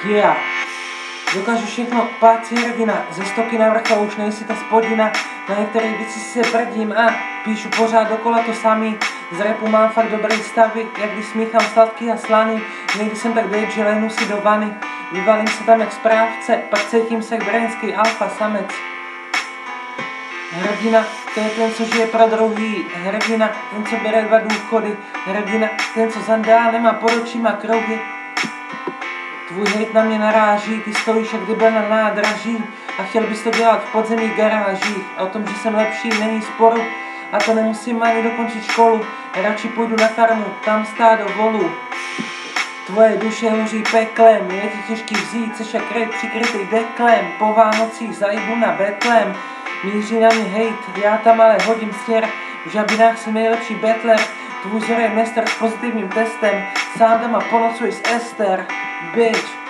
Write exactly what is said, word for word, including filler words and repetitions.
Yeah. Dokážu všechno, pád si hrdina, ze stoky na vrchol už nejsi ta spodina, na některé věci se prdím a píšu pořád dokola to samý, z rapu mám fakt dobrý stavy, jak když smíchám sladký a slaný, někdy jsem tak dead, že lehnu si do vany, vyvalím se tam jak správce, pak cítím se jak brainský alfa samec. Hrdina, to je ten, co žije pro druhý, hrdina, ten, co bere dva důchody, hrdina, ten, co zandá, nemá pod očima krouhy. Tvůj hejt na mě naráží, ty stojíš jak kdyby na nádraží a chtěl bys to dělat v podzemních garážích. A o tom, že jsem lepší, není sporu a to nemusím ani dokončit školu. Radši půjdu na farmu, tam stádo volů. Tvoje duše hoří peklem, je ti těžký vzít, seš jak rejp přikrytý deklem. Po Vánocích zajdu na Betlém, míří na mě hejt, já tam ale hodím stěr. V žabinách jsem nejlepší betler, tvůj vzor je mester s pozitivním testem, sám doma ponocuj s Ester, bitch.